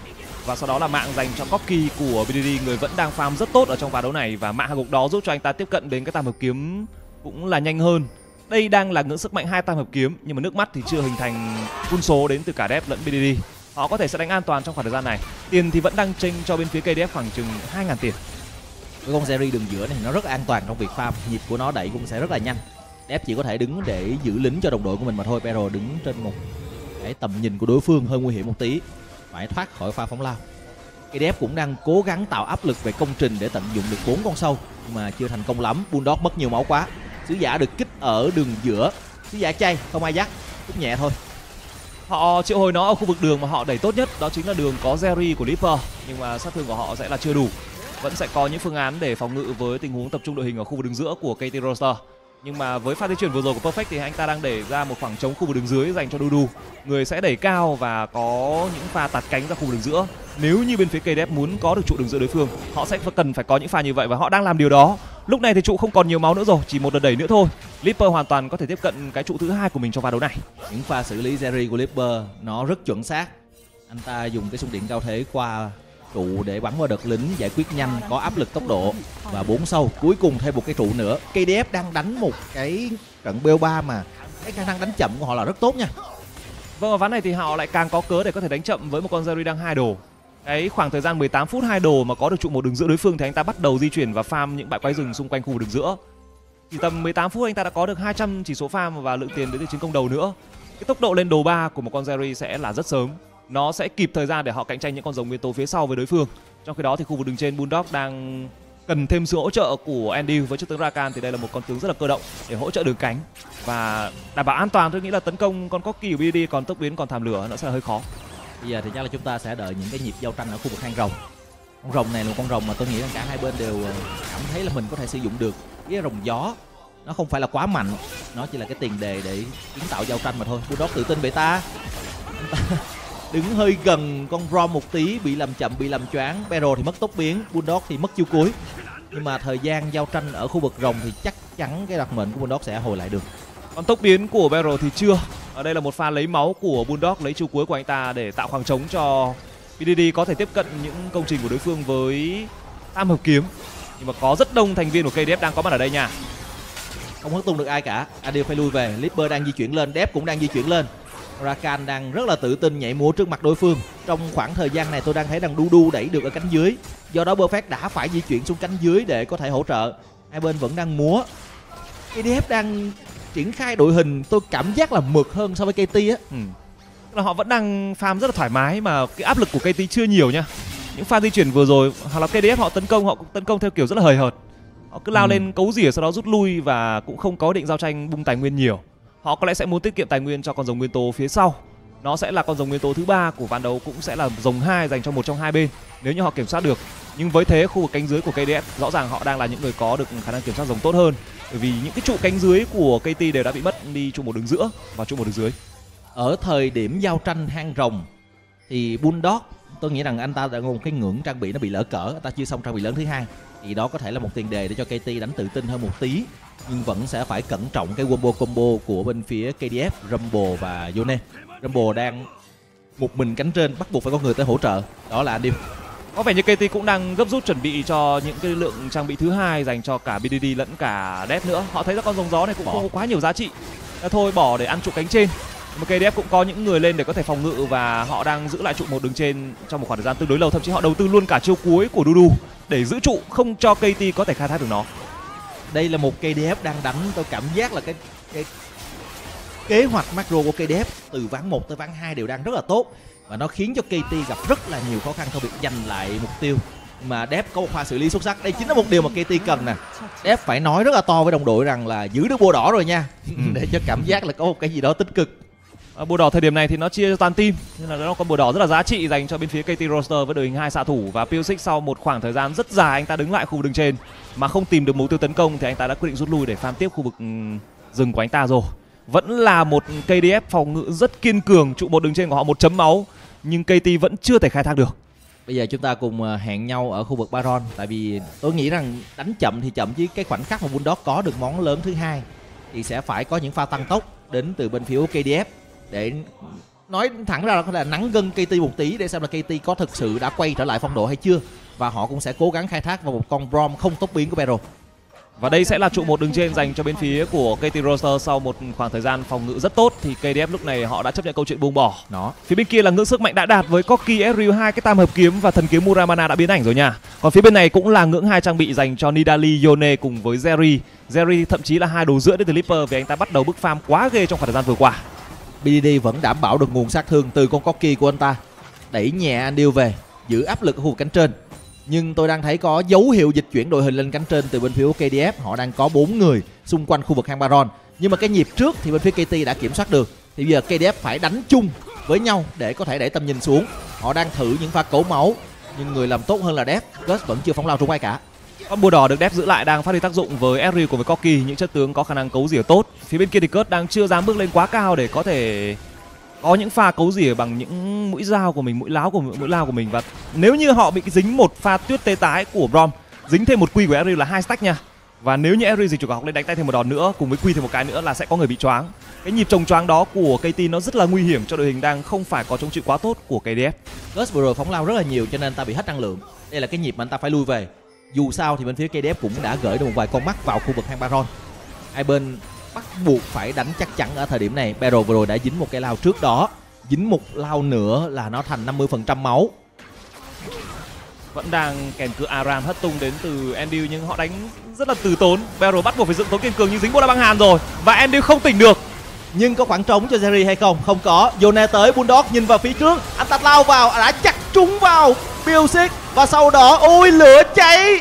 Và sau đó là mạng dành cho Corki của bê đê đê, người vẫn đang farm rất tốt ở trong ván đấu này, và mạng hạ gục đó giúp cho anh ta tiếp cận đến cái tam hợp kiếm cũng là nhanh hơn. Đây đang là ngưỡng sức mạnh hai tam hợp kiếm, nhưng mà nước mắt thì chưa hình thành full số đến từ cả Dép lẫn bê đê đê. Họ có thể sẽ đánh an toàn trong khoảng thời gian này. Tiền thì vẫn đang chênh cho bên phía ca đê ép khoảng chừng hai nghìn tiền. Cái con Jerry đường giữa này nó rất an toàn trong việc farm, nhịp của nó đẩy cũng sẽ rất là nhanh. Dép chỉ có thể đứng để giữ lính cho đồng đội của mình mà thôi. Pero đứng trên một cái tầm nhìn của đối phương hơi nguy hiểm một tí, phải thoát khỏi pha phóng lao. Cái Dép cũng đang cố gắng tạo áp lực về công trình để tận dụng được bốn con sâu, nhưng mà chưa thành công lắm. Bulldog mất nhiều máu quá. Sứ giả được kích ở đường giữa, sứ giả chay không ai dắt, kích nhẹ thôi. Họ triệu hồi nó ở khu vực đường mà họ đẩy tốt nhất, đó chính là đường có Jerry của Liper, nhưng mà sát thương của họ sẽ là chưa đủ. Vẫn sẽ có những phương án để phòng ngự với tình huống tập trung đội hình ở khu vực đường giữa của ca tê Roster. Nhưng mà với pha di chuyển vừa rồi của Perfect thì anh ta đang để ra một khoảng trống khu vực đường dưới dành cho Dudu. Người sẽ đẩy cao và có những pha tạt cánh ra khu vực đường giữa. Nếu như bên phía ca đê ép muốn có được trụ đường giữa đối phương, họ sẽ cần phải có những pha như vậy, và họ đang làm điều đó. Lúc này thì trụ không còn nhiều máu nữa rồi, chỉ một đợt đẩy nữa thôi. Liper hoàn toàn có thể tiếp cận cái trụ thứ hai của mình trong pha đấu này. Những pha xử lý Jerry của Liper nó rất chuẩn xác. Anh ta dùng cái xung điện cao thế qua trụ để bắn vào đợt lính, giải quyết nhanh, có áp lực tốc độ và bốn sâu. Cuối cùng thêm một cái trụ nữa. ca đê ép đang đánh một cái trận bê o ba mà cái khả năng đánh chậm của họ là rất tốt nha. Vâng, ở ván này thì họ lại càng có cớ để có thể đánh chậm với một con Jerry đang hai đồ. Cái khoảng thời gian mười tám phút hai đồ mà có được trụ một đường giữa đối phương thì anh ta bắt đầu di chuyển và farm những bãi quái rừng xung quanh khu vực đường giữa. Chỉ tầm mười tám phút anh ta đã có được hai trăm chỉ số farm và lượng tiền đến từ chiến công đầu nữa. Cái tốc độ lên đồ ba của một con Jerry sẽ là rất sớm. Nó sẽ kịp thời gian để họ cạnh tranh những con rồng nguyên tố phía sau với đối phương. Trong khi đó thì khu vực đường trên Bulldog đang cần thêm sự hỗ trợ của Andy với chiếc tướng Rakan thì đây là một con tướng rất là cơ động để hỗ trợ đường cánh và đảm bảo an toàn. Tôi nghĩ là tấn công con Corki của bê đê đê còn tốc biến còn thảm lửa nó sẽ là hơi khó. Bây giờ thì chắc là chúng ta sẽ đợi những cái nhịp giao tranh ở khu vực hang rồng. Con rồng này là một con rồng mà tôi nghĩ rằng cả hai bên đều cảm thấy là mình có thể sử dụng được. Cái rồng gió nó không phải là quá mạnh, nó chỉ là cái tiền đề để kiến tạo giao tranh mà thôi. Bulldog tự tin vậy ta. Đứng hơi gần con Rom một tí, bị làm chậm, bị làm choáng. Pero thì mất tốc biến, Bulldog thì mất chiêu cuối. Nhưng mà thời gian giao tranh ở khu vực rồng thì chắc chắn cái đặc mệnh của Bulldog sẽ hồi lại được. Còn tốc biến của Pero thì chưa. Ở đây là một pha lấy máu của Bulldog, lấy chiêu cuối của anh ta để tạo khoảng trống cho bê đê đê có thể tiếp cận những công trình của đối phương với tam hợp kiếm. Nhưng mà có rất đông thành viên của ca đê ép đang có mặt ở đây nha. Không hất tung được ai cả, Adil phải lui về. Liber đang di chuyển lên, Dep cũng đang di chuyển lên. Rakan đang rất là tự tin nhảy múa trước mặt đối phương. Trong khoảng thời gian này tôi đang thấy rằng Dudu đẩy được ở cánh dưới, do đó Perfect đã phải di chuyển xuống cánh dưới để có thể hỗ trợ. Hai bên vẫn đang múa. ca đê ép đang triển khai đội hình tôi cảm giác là mượt hơn so với ca tê á. Ừ. Là họ vẫn đang farm rất là thoải mái mà cái áp lực của ca tê chưa nhiều nha. Những pha di chuyển vừa rồi hoặc là ca đê ép họ tấn công họ cũng tấn công theo kiểu rất là hời hợt. Họ cứ lao ừ. lên cấu rỉa sau đó rút lui và cũng không có định giao tranh bung tài nguyên nhiều. Họ có lẽ sẽ muốn tiết kiệm tài nguyên cho con rồng nguyên tố phía sau. Nó sẽ là con rồng nguyên tố thứ ba của ván đấu, cũng sẽ là rồng hai dành cho một trong hai bên nếu như họ kiểm soát được. Nhưng với thế khu vực cánh dưới của ca đê ép rõ ràng họ đang là những người có được khả năng kiểm soát rồng tốt hơn, bởi vì những cái trụ cánh dưới của ca tê đều đã bị mất đi trụ một đường giữa và trụ một đường dưới. Ở thời điểm giao tranh hang rồng thì Bulldog tôi nghĩ rằng anh ta đã có một cái ngưỡng trang bị nó bị lỡ cỡ, anh ta chưa xong trang bị lớn thứ hai, thì đó có thể là một tiền đề để cho ca tê đánh tự tin hơn một tí, nhưng vẫn sẽ phải cẩn trọng cái combo combo của bên phía ca đê ép, Rumble và Yone. Rumble đang một mình cánh trên, bắt buộc phải có người tới hỗ trợ, đó là Adil. Có vẻ như ca tê cũng đang gấp rút chuẩn bị cho những cái lượng trang bị thứ hai dành cho cả bê đê đê lẫn cả Dep nữa. Họ thấy rằng con rồng gió này cũng bỏ. không có quá nhiều giá trị, thôi bỏ để ăn trụ cánh trên. Mà ca đê ép cũng có những người lên để có thể phòng ngự và họ đang giữ lại trụ một đường trên trong một khoảng thời gian tương đối lâu, thậm chí họ đầu tư luôn cả chiêu cuối của Dudu để giữ trụ không cho ca tê có thể khai thác được nó. Đây là một ca đê ép đang đánh, tôi cảm giác là cái cái kế hoạch macro của ca đê ép từ ván một tới ván hai đều đang rất là tốt và nó khiến cho ca tê gặp rất là nhiều khó khăn trong việc giành lại mục tiêu. Mà Dep có một pha xử lý xuất sắc, đây chính là một điều mà ca tê cần nè. Dep phải nói rất là to với đồng đội rằng là giữ được bùa đỏ rồi nha, để cho cảm giác là có một cái gì đó tích cực. À, bùa đỏ thời điểm này thì nó chia toàn team nên là nó có bùa đỏ rất là giá trị dành cho bên phía ca tê roster với đội hình hai xạ thủ. Và Pulisic sau một khoảng thời gian rất dài anh ta đứng lại khu vực đường trên mà không tìm được mục tiêu tấn công thì anh ta đã quyết định rút lui để farm tiếp khu vực rừng của anh ta rồi. Vẫn là một ca đê ép phòng ngự rất kiên cường, trụ một đường trên của họ một chấm máu nhưng ca tê vẫn chưa thể khai thác được. Bây giờ chúng ta cùng hẹn nhau ở khu vực Baron, tại vì tôi nghĩ rằng đánh chậm thì chậm chứ cái khoảnh khắc mà Bulldog có được món lớn thứ hai thì sẽ phải có những pha tăng tốc đến từ bên phía ca đê ép để nói thẳng ra là nắng gân ca tê một tí để xem là ca tê có thực sự đã quay trở lại phong độ hay chưa, và họ cũng sẽ cố gắng khai thác vào một con Braum không tốc biến của Pero. Và đây sẽ là trụ một đường trên dành cho bên phía của ca tê roster sau một khoảng thời gian phòng ngự rất tốt thì ca đê ép lúc này họ đã chấp nhận câu chuyện buông bỏ. Đó. Phía bên kia là ngưỡng sức mạnh đã đạt với Corki, Ezreal, hai cái tam hợp kiếm và thần kiếm Muramana đã biến ảnh rồi nha. Còn phía bên này cũng là ngưỡng hai trang bị dành cho Nidalee, Yone cùng với Jerry. Jerry thậm chí là hai đồ rưỡi đến từ Liper vì anh ta bắt đầu bức farm quá ghê trong khoảng thời gian vừa qua. bê đê đê vẫn đảm bảo được nguồn sát thương từ con Corki của anh ta, đẩy nhẹ Andy về, giữ áp lực ở khu vực cánh trên. Nhưng tôi đang thấy có dấu hiệu dịch chuyển đội hình lên cánh trên từ bên phía của ca đê ép. Họ đang có bốn người xung quanh khu vực hang Baron. Nhưng mà cái nhịp trước thì bên phía ca tê đã kiểm soát được. Thì bây giờ ca đê ép phải đánh chung với nhau để có thể đẩy tầm nhìn xuống. Họ đang thử những pha cổ máu nhưng người làm tốt hơn là Dep. Gus vẫn chưa phóng lao trúng ai cả. Con bùa đỏ được Dep giữ lại đang phát huy tác dụng với Ezreal cùng với Corki, những chất tướng có khả năng cấu rỉa tốt. Phía bên kia thì Gus đang chưa dám bước lên quá cao để có thể có những pha cấu rỉa bằng những mũi dao của mình, mũi láo của mũi lao của mình. Và nếu như họ bị dính một pha tuyết tê tái của Braum, dính thêm một quy của Ezreal là hai stack nha. Và nếu như Ezreal dịch chuyển học lên đánh tay thêm một đòn nữa cùng với quy thêm một cái nữa là sẽ có người bị choáng. Cái nhịp chồng choáng đó của ca tê nó rất là nguy hiểm cho đội hình đang không phải có chống chịu quá tốt của ca đê ép. Gus vừa rồi phóng lao rất là nhiều cho nên ta bị hết năng lượng. Đây là cái nhịp mà anh ta phải lui về. Dù sao thì bên phía ca đê ép cũng đã gửi được một vài con mắt vào khu vực hang Baron. Hai bên bắt buộc phải đánh chắc chắn ở thời điểm này. Pero vừa rồi đã dính một cái lao trước đó, dính một lao nữa là nó thành năm mươi phần trăm máu. Vẫn đang kèn cự Aram hất tung đến từ Andy nhưng họ đánh rất là từ tốn. Pero bắt buộc phải dựng tốn kiên cường nhưng dính bộ đá băng hàn rồi và Andy không tỉnh được. Nhưng có khoảng trống cho Jerry hay không? Không có. Yone tới, Bulldog nhìn vào phía trước, anh ta lao vào, đã chặt trúng vào Pulisic và sau đó ôi lửa cháy.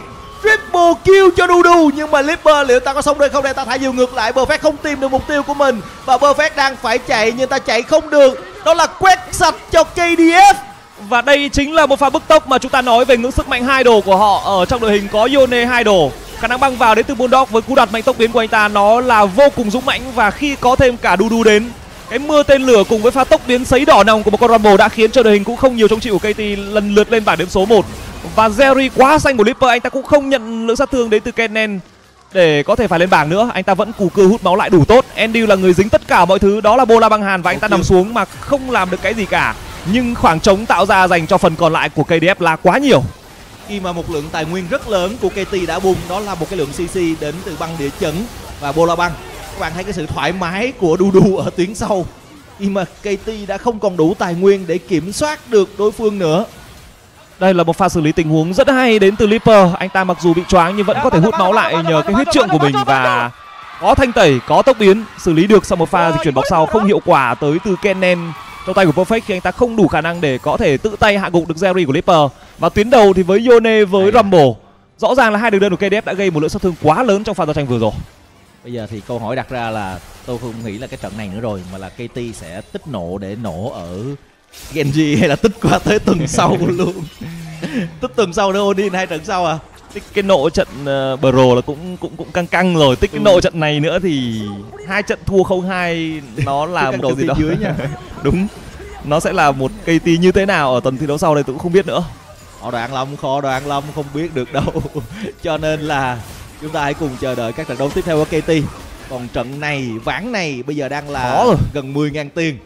triple kill cho Dudu, nhưng mà Leaper liệu ta có sống được không đây? Ta thả diều ngược lại, Perfect không tìm được mục tiêu của mình và Perfect đang phải chạy nhưng ta chạy không được. Đó là quét sạch cho ca đê ép. Và đây chính là một pha bức tốc mà chúng ta nói về ngưỡng sức mạnh hai đồ của họ. Ở trong đội hình có Yone hai đồ, khả năng băng vào đến từ Bulldog với cú đoạt mạnh tốc biến của anh ta nó là vô cùng dũng mãnh. Và khi có thêm cả Dudu đến, cái mưa tên lửa cùng với pha tốc biến sấy đỏ nòng của một con Rumble đã khiến cho đội hình cũng không nhiều trông chịu của ca tê lần lượt lên bảng điểm số một. Và Jerry quá xanh của Leaper, anh ta cũng không nhận lượng sát thương đến từ Kennen để có thể phải lên bảng nữa. Anh ta vẫn cù cưa hút máu lại đủ tốt. Andy là người dính tất cả mọi thứ, đó là Bola băng hàn và anh ta nằm xuống mà không làm được cái gì cả. Nhưng khoảng trống tạo ra dành cho phần còn lại của ca đê ép là quá nhiều. Khi mà một lượng tài nguyên rất lớn của ca tê đã bung, đó là một cái lượng xê xê đến từ băng địa chấn và Bola băng. Các bạn thấy cái sự thoải mái của Dudu ở tuyến sau khi mà ca tê đã không còn đủ tài nguyên để kiểm soát được đối phương nữa. Đây là một pha xử lý tình huống rất hay đến từ Leaper. Anh ta mặc dù bị choáng nhưng vẫn có thể hút máu lại nhờ cái huyết trượng của mình và có thanh tẩy, có tốc biến, xử lý được sau một pha di chuyển bọc sau không hiệu quả tới từ Kennen trong tay của Perfect khi anh ta không đủ khả năng để có thể tự tay hạ gục được Jerry của Leaper. Và tuyến đầu thì với Yone với Rumble, rõ ràng là hai đường đơn của ca đê ép đã gây một lượng sát thương quá lớn trong pha giao tranh vừa rồi. Bây giờ thì câu hỏi đặt ra là tôi không nghĩ là cái trận này nữa rồi, mà là ca tê sẽ tích nộ để nổ ở Genji hay là tích qua tới tuần sau luôn. Tích tuần sau nữa Odin hai trận sau à? Tích cái nộ trận uh, Bro là cũng cũng cũng căng căng rồi. Tích cái nộ trận này nữa thì hai trận thua không hai nó là một cái gì đó dưới nha. Đúng, nó sẽ là một ca tê như thế nào ở tuần thi đấu sau đây tôi cũng không biết nữa. Họ đoạn Long, khó đoạn Long không biết được đâu. Cho nên là chúng ta hãy cùng chờ đợi các trận đấu tiếp theo của ca tê. Còn trận này, ván này bây giờ đang là gần mười nghìn tiền.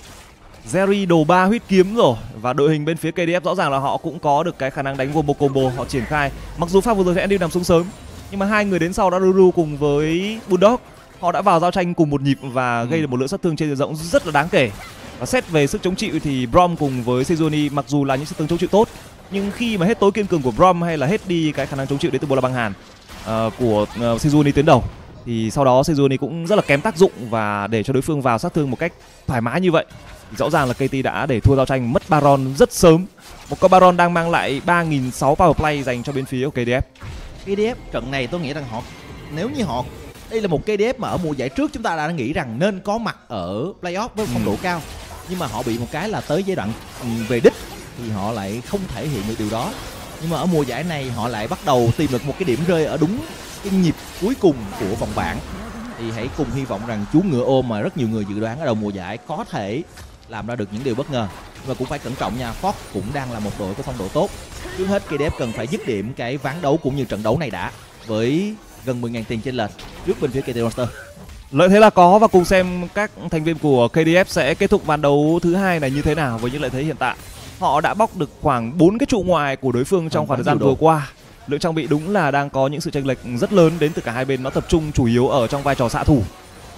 Jerry đồ ba huyết kiếm rồi. Và đội hình bên phía ca đê ép rõ ràng là họ cũng có được cái khả năng đánh combo combo. Họ triển khai, mặc dù pha vừa rồi thì Andy nằm xuống sớm, nhưng mà hai người đến sau đã Ruru cùng với Bulldog, họ đã vào giao tranh cùng một nhịp và gây được một lượng sát thương trên diện rộng rất là đáng kể. Và xét về sức chống chịu thì Brom cùng với Sejuani mặc dù là những sức tương chống chịu tốt, nhưng khi mà hết tối kiên cường của Brom hay là hết đi cái khả năng chống chịu đến từ Bola băng hàn uh, của uh, Sejuani tuyến đầu, thì sau đó Sejuani cũng rất là kém tác dụng. Và để cho đối phương vào sát thương một cách thoải mái như vậy thì rõ ràng là ca tê đã để thua giao tranh, mất Baron rất sớm. Một con Baron đang mang lại ba nghìn sáu trăm power play dành cho bên phía của ca đê ép. ca đê ép trận này tôi nghĩ rằng họ, nếu như họ, đây là một ca đê ép mà ở mùa giải trước chúng ta đã nghĩ rằng nên có mặt ở playoff với phong độ ừ. cao, nhưng mà họ bị một cái là tới giai đoạn về đích thì họ lại không thể hiện được điều đó. Nhưng mà ở mùa giải này họ lại bắt đầu tìm được một cái điểm rơi ở đúng cái nhịp cuối cùng của vòng bảng. Thì hãy cùng hy vọng rằng chú ngựa ôm mà rất nhiều người dự đoán ở đầu mùa giải có thể làm ra được những điều bất ngờ. Và cũng phải cẩn trọng nha, Fox cũng đang là một đội có phong độ tốt. Trước hết ca đê ép cần phải dứt điểm cái ván đấu cũng như trận đấu này đã, với gần mười nghìn tiền trên lệch trước bên phía ca tê Monster. Lợi thế là có, và cùng xem các thành viên của ca đê ép sẽ kết thúc ván đấu thứ hai này như thế nào với những lợi thế hiện tại. Họ đã bóc được khoảng bốn cái trụ ngoài của đối phương trong khoảng thời gian vừa qua. Lượng trang bị đúng là đang có những sự chênh lệch rất lớn đến từ cả hai bên. Nó tập trung chủ yếu ở trong vai trò xạ thủ,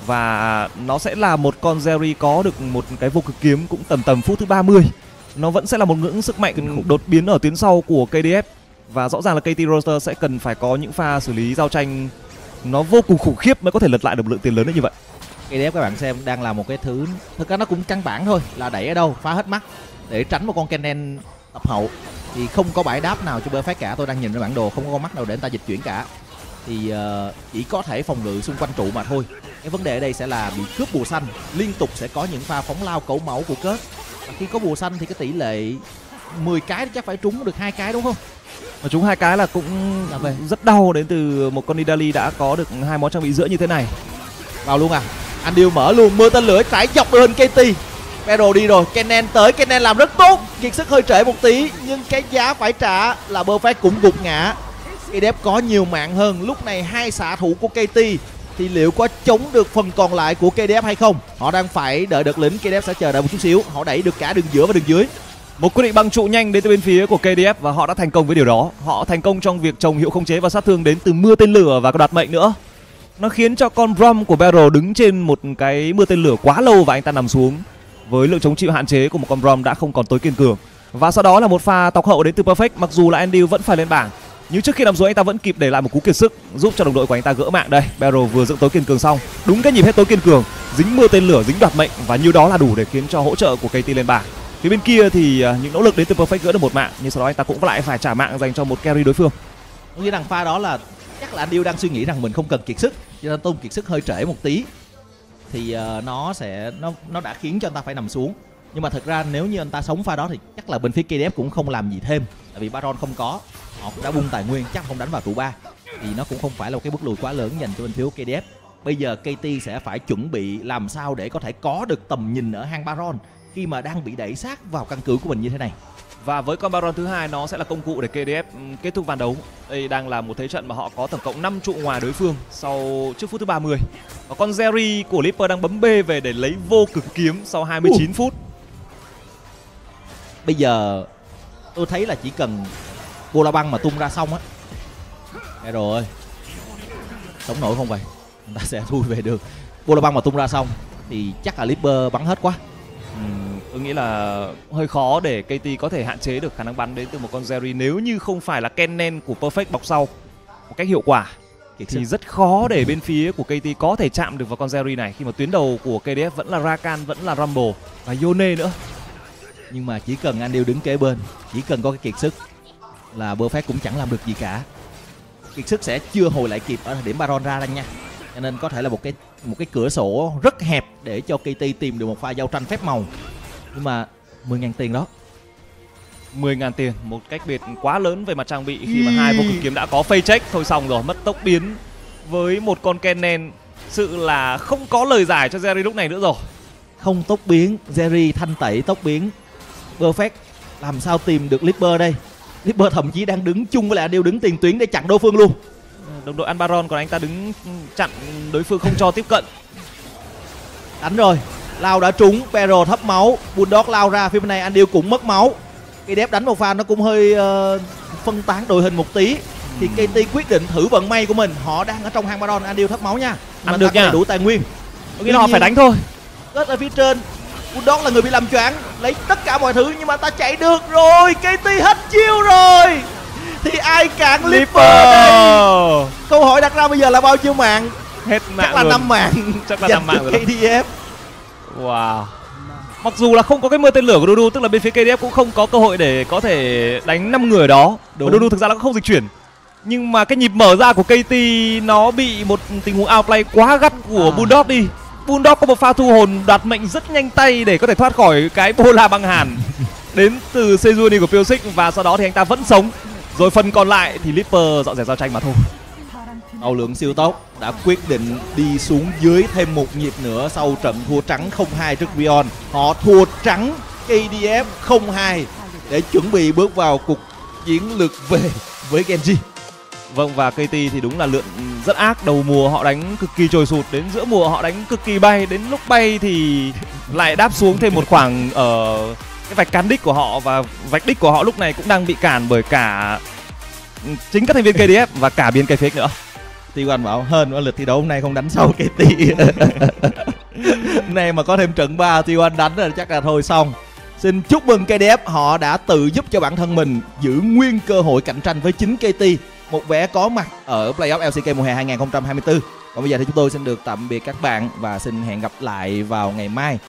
và nó sẽ là một con Jerry có được một cái vô cực kiếm cũng tầm tầm phút thứ ba mươi. Nó vẫn sẽ là một ngưỡng sức mạnh đột biến ở tuyến sau của ca đê ép. Và rõ ràng là ca tê Roster sẽ cần phải có những pha xử lý giao tranh nó vô cùng khủng khiếp mới có thể lật lại được lượng tiền lớn đến như vậy. ca đê ép các bạn xem đang là một cái thứ, thực ra nó cũng căn bản thôi, là đẩy ở đâu phá hết mắt để tránh một con Kennen tập hậu. Thì không có bãi đáp nào cho Perfect cả, tôi đang nhìn trên bản đồ không có con mắt nào để anh ta dịch chuyển cả. Thì uh, chỉ có thể phòng ngự xung quanh trụ mà thôi. Cái vấn đề ở đây sẽ là bị cướp bùa xanh, liên tục sẽ có những pha phóng lao cẩu mẫu của Kết. Và khi có bùa xanh thì cái tỷ lệ mười cái chắc phải trúng được hai cái đúng không? Và trúng hai cái là cũng là về rất đau đến từ một con Nidalee đã có được hai món trang bị giữa như thế này. Vào luôn à? Anh Điêu mở luôn, mưa tên lửa trải dọc đội hình ca tê. Pero đi rồi, Kennen tới, Kennen làm rất tốt, kiệt sức hơi trễ một tí nhưng cái giá phải trả là Perfect cũng gục ngã. ca đê ép có nhiều mạng hơn, lúc này hai xạ thủ của ca tê thì liệu có chống được phần còn lại của ca đê ép hay không? Họ đang phải đợi đợt lính, ca đê ép sẽ chờ đợi một chút xíu, họ đẩy được cả đường giữa và đường dưới. Một quyết định băng trụ nhanh đến từ bên phía của ca đê ép và họ đã thành công với điều đó. Họ thành công trong việc trồng hiệu khống chế và sát thương đến từ mưa tên lửa và đoạt mệnh nữa. Nó khiến cho con Brom của Barrow đứng trên một cái mưa tên lửa quá lâu và anh ta nằm xuống với lượng chống chịu hạn chế của một con Brom đã không còn tối kiên cường. Và sau đó là một pha tọc hậu đến từ Perfect, mặc dù là Andy vẫn phải lên bảng, nhưng trước khi nằm xuống anh ta vẫn kịp để lại một cú kiệt sức giúp cho đồng đội của anh ta gỡ mạng. Đây, Barrow vừa dựng tối kiên cường xong, đúng cái nhịp hết tối kiên cường, dính mưa tên lửa, dính đoạt mệnh và như đó là đủ để khiến cho hỗ trợ của ca tê lên bảng. Phía bên kia thì những nỗ lực đến từ Perfect gỡ được một mạng, nhưng sau đó anh ta cũng lại phải trả mạng dành cho một carry đối phương. Tôi nghĩ rằng pha đó là chắc là anh Điêu đang suy nghĩ rằng mình không cần kiệt sức, cho nên tung kiệt sức hơi trễ một tí thì uh, nó sẽ nó nó đã khiến cho anh ta phải nằm xuống. Nhưng mà thật ra nếu như anh ta sống pha đó thì chắc là bên phía ca đê ép cũng không làm gì thêm, tại vì Baron không có, họ cũng đã bung tài nguyên, chắc không đánh vào trụ ba thì nó cũng không phải là một cái bước lùi quá lớn dành cho bên phía ca đê ép. Bây giờ ca tê sẽ phải chuẩn bị làm sao để có thể có được tầm nhìn ở hang Baron khi mà đang bị đẩy sát vào căn cứ của mình như thế này. Và với con Baron thứ hai nó sẽ là công cụ để ca đê ép kết thúc ván đấu. Đây đang là một thế trận mà họ có tổng cộng năm trụ ngoài đối phương sau trước phút thứ ba mươi. Và con Jerry của Liper đang bấm B về để lấy vô cực kiếm sau hai mươi chín uh. phút. Bây giờ tôi thấy là chỉ cần Bola băng mà tung ra xong á, nghe rồi, sống nổi không vậy? Người ta sẽ thui về được. Bola băng mà tung ra xong thì chắc là Liper bắn hết quá. Uhm, tôi nghĩ là hơi khó để ca tê có thể hạn chế được khả năng bắn đến từ một con Jerry nếu như không phải là Kennen của Perfect bọc sau một cách hiệu quả. Thì rất khó để bên phía của ca tê có thể chạm được vào con Jerry này khi mà tuyến đầu của ca đê ép vẫn là Rakan, vẫn là Rumble và Yone nữa. Nhưng mà chỉ cần anh Điêu đứng kế bên, chỉ cần có cái kiệt sức là Perfect cũng chẳng làm được gì cả. Kiệt sức sẽ chưa hồi lại kịp ở thời điểm Baron ra đây nha. Cho nên có thể là một cái một cái cửa sổ rất hẹp để cho ca tê tìm được một pha giao tranh phép màu. Nhưng mà mười ngàn tiền đó. mười ngàn tiền, một cách biệt quá lớn về mặt trang bị khi mà hai vô cực kiếm đã có phây check thôi xong rồi, mất tốc biến với một con Kennen. Sự là không có lời giải cho Jerry lúc này nữa rồi. Không tốc biến, Jerry thanh tẩy tốc biến. Perfect làm sao tìm được Liper đây? Liper thậm chí đang đứng chung với lại Điêu đứng tiền tuyến để chặn đối phương luôn. Đồng đội ăn Baron còn anh ta đứng chặn đối phương không cho tiếp cận. Đánh rồi, lao đã trúng, Pero thấp máu, Bulldog lao ra, phía bên này anh Điêu cũng mất máu. ca đê ép đánh một pha nó cũng hơi uh, phân tán đội hình một tí. Thì ca tê quyết định thử vận may của mình, họ đang ở trong hang Baron, anh Điêu thấp máu nha. Ăn được nha, đủ tài nguyên. Tôi nghĩ là họ phải đánh thôi. Kết ở phía trên, Bulldog là người bị làm choáng, lấy tất cả mọi thứ nhưng mà ta chạy được rồi, ca tê hết chiêu rồi. Thì ai cản Liper đây? Câu hỏi đặt ra bây giờ là bao nhiêu mạng? Hết mạng chắc là luôn. năm mạng. Chắc là năm mạng rồi. ca đê ép. Wow. Mặc dù là không có cái mưa tên lửa của Dudu, tức là bên phía ca đê ép cũng không có cơ hội để có thể đánh năm người ở đó. Và Dudu thực ra là cũng không dịch chuyển. Nhưng mà cái nhịp mở ra của ca tê nó bị một tình huống outplay quá gắt của à. Bulldog đi. Bulldog có một pha thu hồn đoạt mệnh rất nhanh tay để có thể thoát khỏi cái bola băng hàn đến từ Sejuani của Pyosik, và sau đó thì anh ta vẫn sống. Rồi phần còn lại thì Liper dọn dẹp giao tranh mà thôi. Âu lượng siêu tốc đã quyết định đi xuống dưới thêm một nhịp nữa sau trận thua trắng không hai trước Vion. Họ thua trắng ca đê ép không hai để chuẩn bị bước vào cuộc chiến lược về với Genji. Vâng, và ca tê thì đúng là lượn rất ác. Đầu mùa họ đánh cực kỳ trồi sụt, đến giữa mùa họ đánh cực kỳ bay, đến lúc bay thì lại đáp xuống thêm một khoảng ở cái vạch cán đích của họ, và vạch đích của họ lúc này cũng đang bị cản bởi cả chính các thành viên ca đê ép và cả biên cây fake nữa. Tiêu Anh bảo hên ở lịch thi đấu hôm nay không đánh sau ca tê. Hôm nay mà có thêm trận ba Tiêu Anh đánh rồi chắc là thôi xong. Xin chúc mừng ca đê ép, họ đã tự giúp cho bản thân mình giữ nguyên cơ hội cạnh tranh với chính ca tê, một vé có mặt ở Playoff lờ xê ca mùa hè hai không hai tư. Còn bây giờ thì chúng tôi xin được tạm biệt các bạn và xin hẹn gặp lại vào ngày mai.